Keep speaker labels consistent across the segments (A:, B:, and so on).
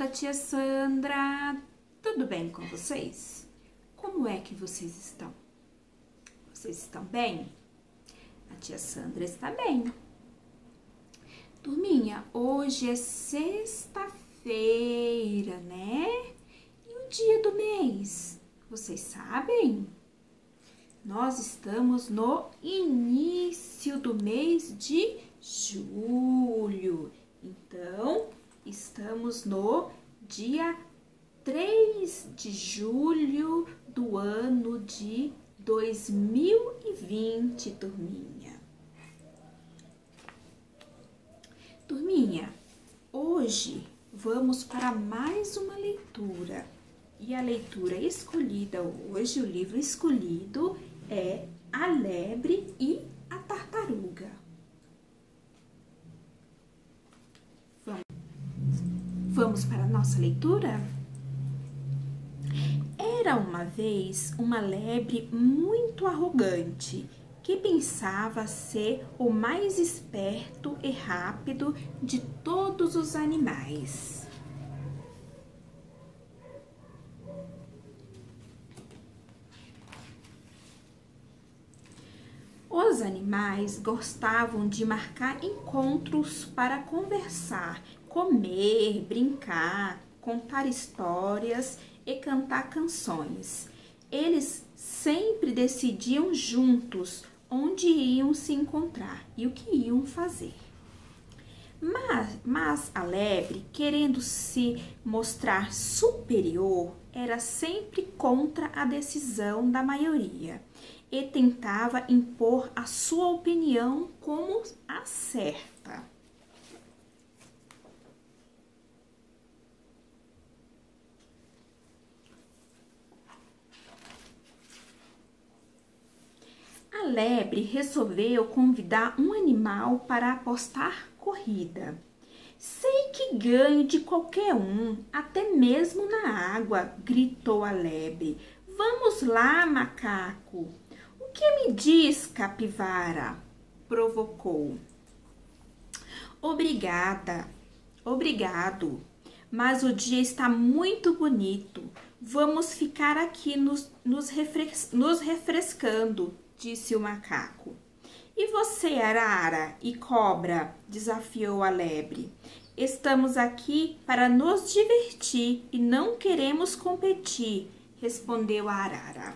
A: da tia Sandra! Tudo bem com vocês? Como é que vocês estão? Vocês estão bem? A tia Sandra está bem. Turminha, hoje é sexta-feira, né? E o dia do mês? Vocês sabem? Nós estamos no início do mês de julho. Então, estamos no dia 3 de julho do ano de 2020, turminha. Turminha, hoje vamos para mais uma leitura. E a leitura escolhida hoje, o livro escolhido é A Lebre e a Tartaruga. Vamos para a nossa leitura? Era uma vez uma lebre muito arrogante, que pensava ser o mais esperto e rápido de todos os animais. Os animais gostavam de marcar encontros para conversar, comer, brincar, contar histórias e cantar canções. Eles sempre decidiam juntos onde iam se encontrar e o que iam fazer. Mas a lebre, querendo se mostrar superior, era sempre contra a decisão da maioria e tentava impor a sua opinião como a certa. A lebre resolveu convidar um animal para apostar corrida. Sei que ganho de qualquer um, até mesmo na água, gritou a lebre. Vamos lá, macaco. O que me diz, capivara? Provocou. Obrigado, mas o dia está muito bonito. Vamos ficar aqui nos refrescando, disse o macaco. E você, arara e cobra? Desafiou a lebre. Estamos aqui para nos divertir e não queremos competir, respondeu a arara.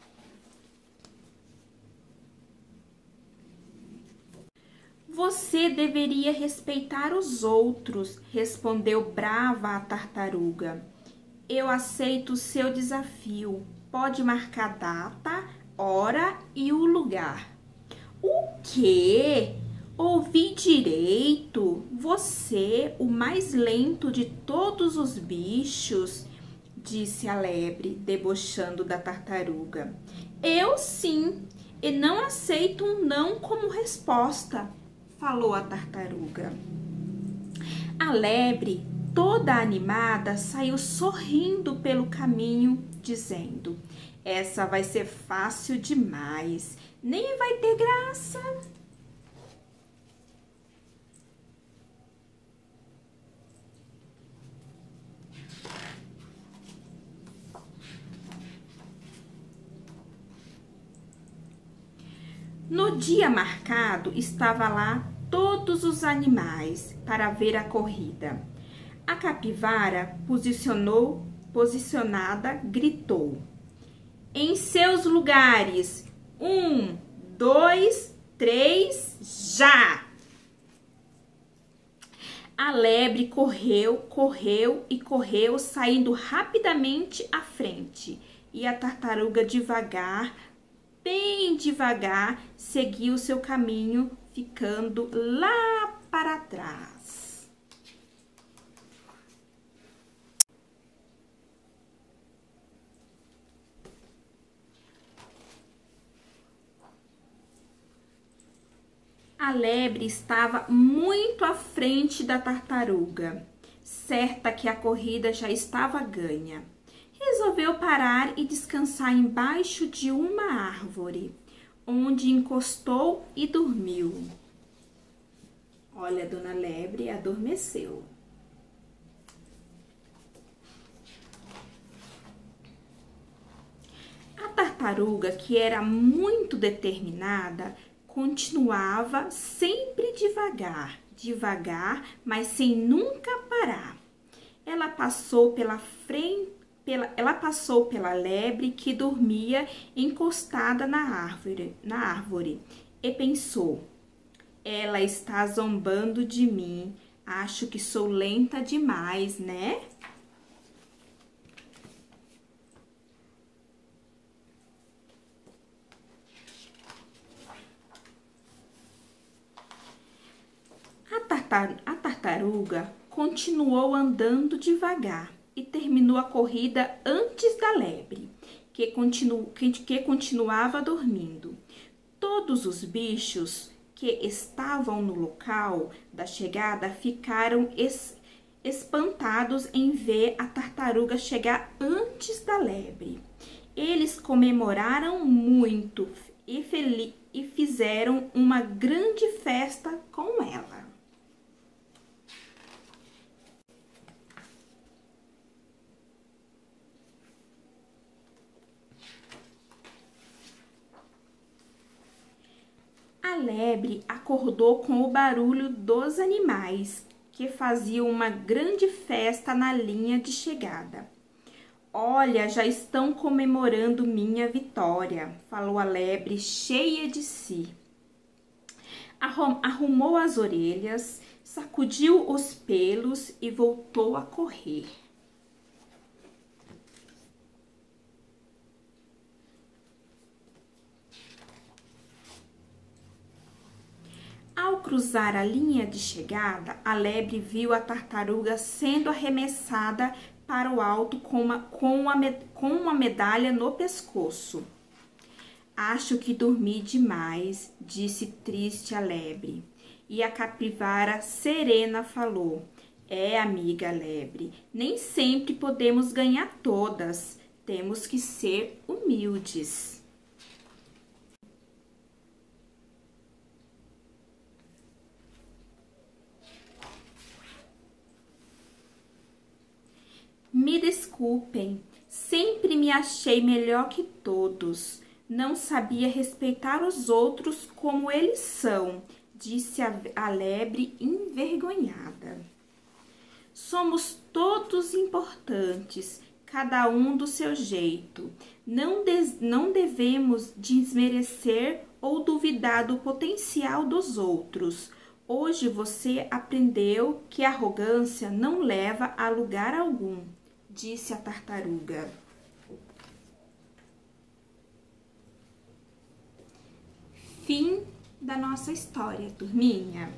A: Você deveria respeitar os outros, respondeu brava a tartaruga. Eu aceito o seu desafio. Pode marcar data, hora e o lugar. O quê? Ouvi direito. Você, o mais lento de todos os bichos, disse a lebre, debochando da tartaruga. Eu sim, e não aceito um não como resposta, falou a tartaruga. A lebre, toda animada, saiu sorrindo pelo caminho, dizendo: essa vai ser fácil demais, nem vai ter graça. No dia marcado, estava lá todos os animais para ver a corrida. A capivara, posicionada, gritou: em seus lugares, 1, 2, 3, já! A lebre correu, saindo rapidamente à frente. E a tartaruga bem devagar, seguiu seu caminho, ficando lá para trás. A lebre estava muito à frente da tartaruga, certa que a corrida já estava ganha. Resolveu parar e descansar embaixo de uma árvore, onde encostou e dormiu. Olha, a dona Lebre adormeceu. tartaruga, que era muito determinada, continuava sempre devagar, devagar, mas sem nunca parar. Ela passou pela lebre que dormia encostada na árvore e pensou: ela está zombando de mim. Acho que sou lenta demais, né? A tartaruga continuou andando devagar e terminou a corrida antes da lebre, que continuava dormindo. Todos os bichos que estavam no local da chegada ficaram espantados em ver a tartaruga chegar antes da lebre. Eles comemoraram muito e fizeram uma grande festa com ela. A lebre acordou com o barulho dos animais, que faziam uma grande festa na linha de chegada. Olha, já estão comemorando minha vitória, falou a lebre cheia de si. Arrumou as orelhas, sacudiu os pelos e voltou a correr. Ao cruzar a linha de chegada, a lebre viu a tartaruga sendo arremessada para o alto com uma medalha no pescoço. Acho que dormi demais, disse triste a lebre. E a capivara serena falou: é, amiga lebre, nem sempre podemos ganhar todas, temos que ser humildes. Me desculpem, sempre me achei melhor que todos. Não sabia respeitar os outros como eles são, disse a lebre envergonhada. Somos todos importantes, cada um do seu jeito. Não devemos desmerecer ou duvidar do potencial dos outros. Hoje você aprendeu que a arrogância não leva a lugar algum, disse a tartaruga. Fim da nossa história, turminha.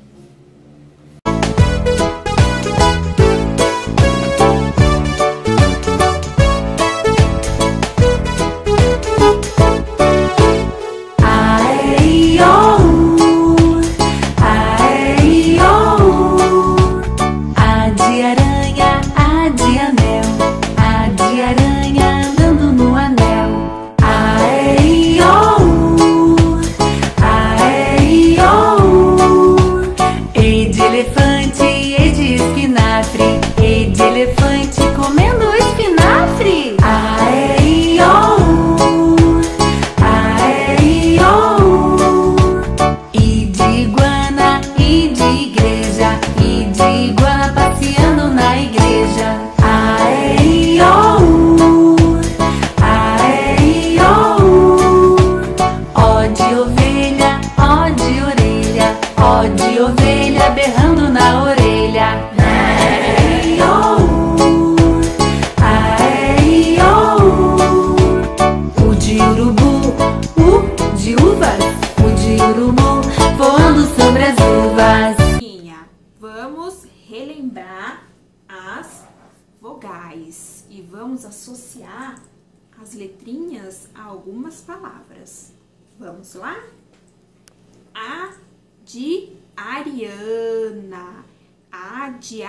A: Vamos relembrar as vogais e vamos associar as letrinhas a algumas palavras. Vamos lá? A de Ariana, A de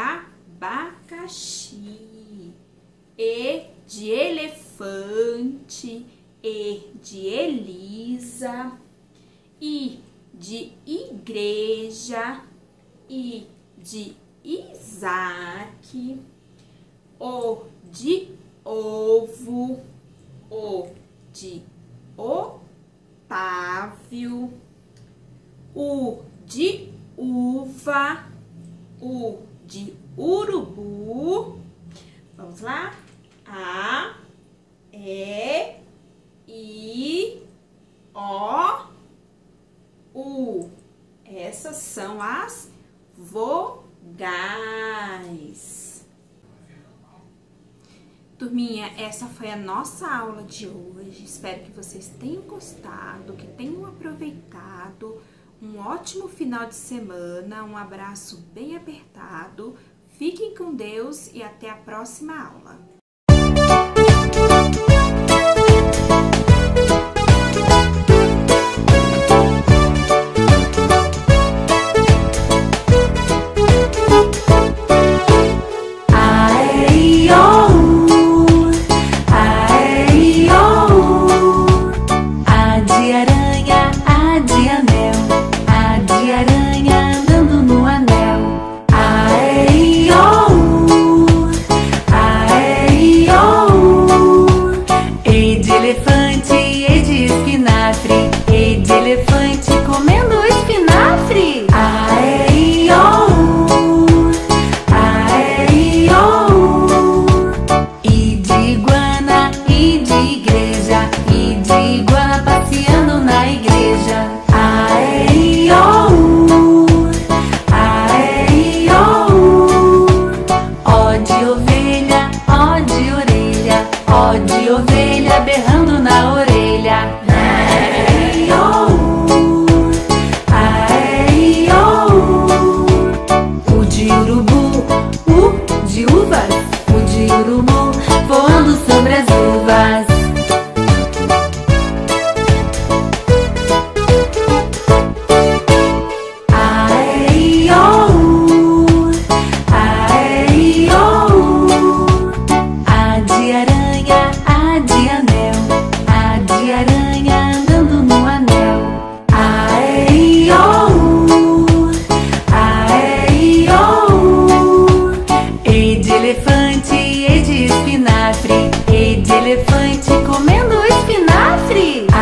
A: abacaxi, E de elefante, E de Elisa, I de igreja, I de Isaac, O de ovo, O de Otávio. U de uva. U de urubu. Vamos lá? A, E, I, O, U. Essas são as vogais. Turminha, essa foi a nossa aula de hoje. Espero que vocês tenham gostado, que tenham aproveitado. Um ótimo final de semana, um abraço bem apertado. Fiquem com Deus e até a próxima aula.
B: E de elefante comendo espinafre.